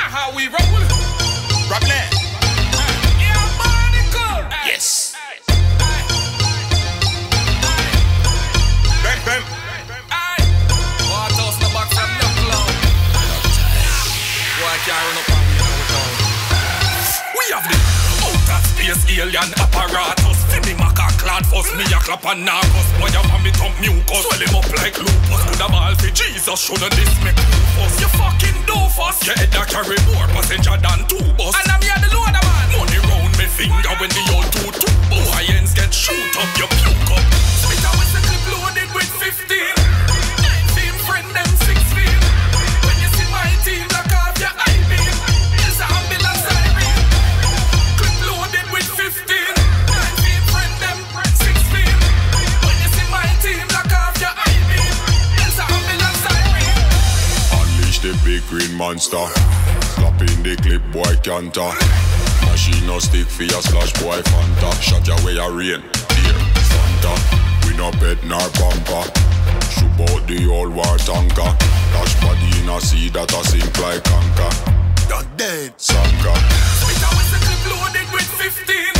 know how we roll. Rockland. Yeah, Monica. Yes. Bam, bam. What else no back from the cloud? Why can't run up on me? We have the outer space alien apparatus. Cinema clad fuss, me a clap and narcos. Boy, you want me thump mucus, swell him up like lupus. Coulda ball for Jesus, shouldn't this make lupus? You fucking doofus. Your head a carry more passenger than two bus. And I'm here the loader man. Money round me finger when the old two bus. Boy, ends get shoot up, you puke up. Spit a whistle clip loaded with 15. 19 friend them 16. When you see my team, lock off your eye beam. It's an ambulance siren. Clip loaded with 15. 19 friend them 16. When you see my team, lock off your eye beam. It's an ambulance siren. Unleash the big green monster. Slap in the clip, boy canter. Machine no stick for your slash, boy Fanta. Shot your way a rain, dear Santa. We no bed nor bumper. Shoot out the old war tanker. Dash body in a sea that a sink like anchor. You're dead, Sanka. Spit a whistle clip loaded with 15.